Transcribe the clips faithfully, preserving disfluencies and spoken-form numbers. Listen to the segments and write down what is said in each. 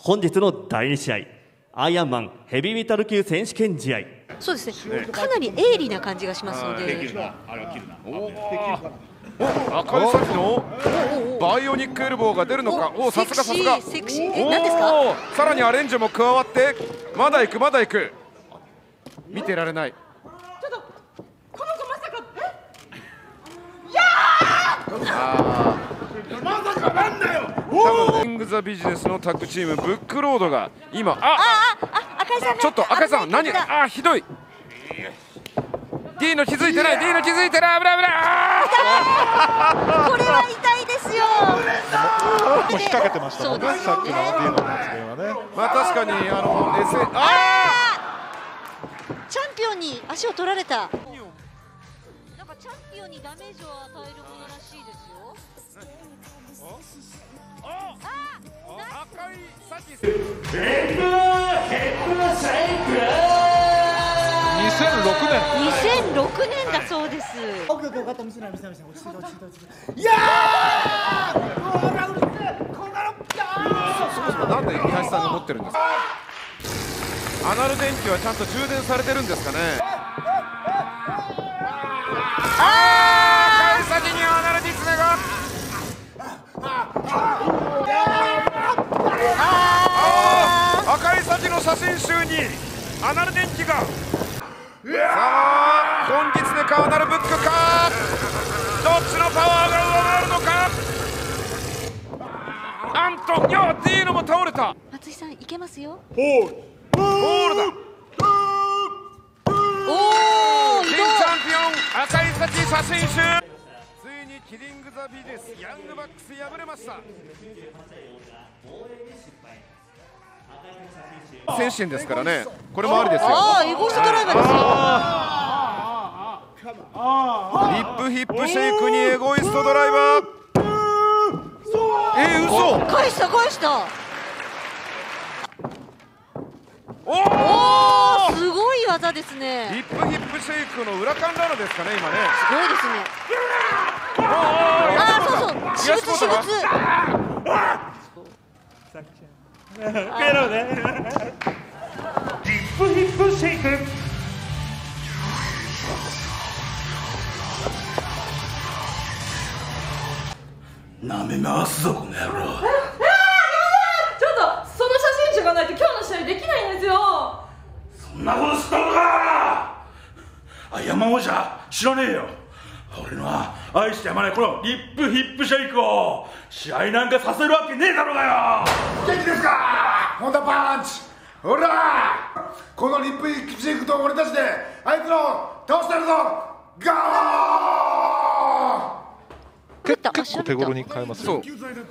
本日のだいに試合、アイアンマンヘビーメタル級選手権試合。 そうですね、かなり鋭利な感じがしますので。 赤い先のバイオニックエルボーが出るのか。おお、さすがさすが。 セクシー、え、何ですか。 さらにアレンジも加わって、まだ行くまだ行く。見てられない。 ちょっとこの子まさか。 え？ああ。まさかなんだよ。多分キングザビジネスのタッグチームブックロードが今、ああああ、赤井さんちょっと赤井さん何、あひどい。D の気づいてない、D の気づいてない、危ない危ない。 これは痛いですよ。 もう引っ掛けてましたもんね、さっきの D の発言はね。 まあ確かにあの エスエー、あチャンピオンに足を取られた。なんかチャンピオンにダメージを与えるものらしいですよ。 ああ、赤い先生。 にせんろくねん。 にせんろくねんだそうです。 オッケーオッケー、分かった、見せない見せない見せない、落ち着いて落ち着いて落ち着いて。いやー、ほらうるせえ、こんなの。 そもそもなんで三橋さんが持ってるんですか。アナル電気はちゃんと充電されてるんですかね。ああ、先にアナルディスネが。ああ、赤い先の写真集にアナル電気が。さあ、本日でかアナルブックか。どっちのパワーが上回るのか。なんと、いや、ディーノも倒れた。 松井さん、いけますよ。 ボールだ。 おお、 新チャンピオン赤い先写真集。ついにキリングザビジネスヤングバックス敗れました。選手権ですからね、これもありですよ。 ああ、エゴイストドライバーですよ。 リップヒップシェイクにエゴイストドライバー。えー、嘘。 返した返した。 おおお、 すごい技ですね。 リップヒップシェイクの裏勘ラナですかね、今ね。 すごいですね。ああ、そうそう、私物私物。 ペロね。リップヒップシェイク。 なめ回すぞこの野郎。 ちょっとその写真集がないと今日の試合できないんですよ。 そんなことしたのか。あ、山王者知らねえよ。俺のは愛してやまないこのリップヒップシェイクを試合なんかさせるわけねえだろうがよ。 元気ですか、ホンダパンチ。ほら、このリップヒップシェイクと俺たちであいつを倒してやるぞ。ガー。 結構手頃に買えますよ。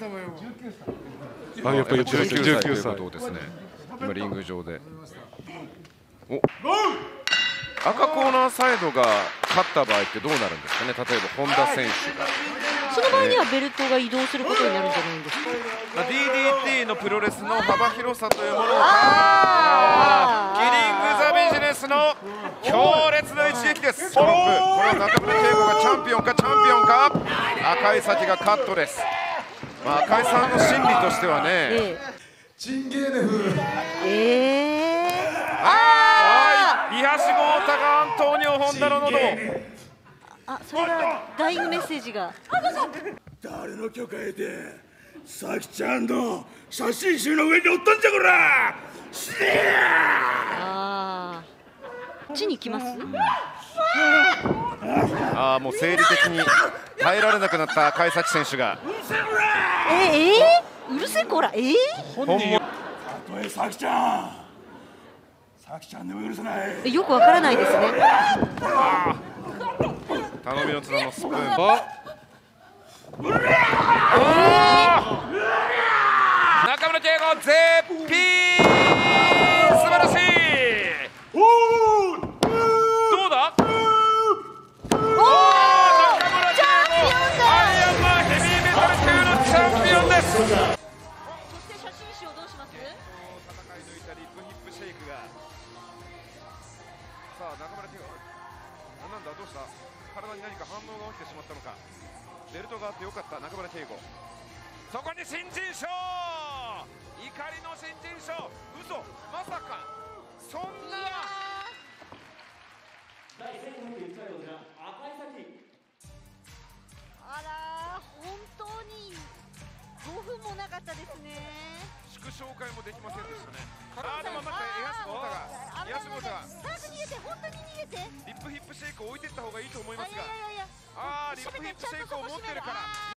あ、やっぱりじゅうきゅうさいということですね。 今リング上で。お。赤コーナーサイドが勝った場合ってどうなるんですかね。例えば本田選手が。 その場合にはベルトが移動することになるんじゃないんですか。 まあ、ディーディーティー のプロレスの幅広さというものを、 あキリングザビジネスの強烈な一撃です。ストップ。これは中村圭吾がチャンピオンかチャンピオンか。赤い先がカットです。まあ、赤井さんの心理としてはね、 えチンゲーネフ。 ええー、 ああ、伊橋豪太がアントーニオ・ホンダの喉。 あ、それがダイイングメッセージが。 誰の許可得てさきちゃんの写真集の上におったんじゃこら。死ねや。 ああ、こっちに行きます。 ああ、もう生理的に耐えられなくなった赤井幸選手が。 えー、えー、うるせえこら、えー、 本物。 たとえさきちゃんさきちゃんでも許せない。 よくわからないですね。 頼みの綱のスプーンば。中村圭吾絶品。素晴らしい。どうだ。おお、中村圭吾アイアンマンヘビーメタル級のチャンピオンです。そして写真集をどうします。 戦い抜いたリップヒップシェイクが。さあ中村圭吾、なんだどうした。体に何か反応が起きてしまったのか。ベルトがあってよかった中村圭吾。そこに新人賞怒りの新人賞、嘘、まさかそんな。 第せんごひゃくいちかい王者赤井咲。 あら本当にごふんもなかったですね。 祝勝会もできませんでしたね。あーでも待って、エアスボータがエアスボータが早く逃げて、本当に逃げて。 リップヒップシェイク置いてった方がいいと思いますが、 いやいやいや、 あーリップヒップシェイクを持ってるから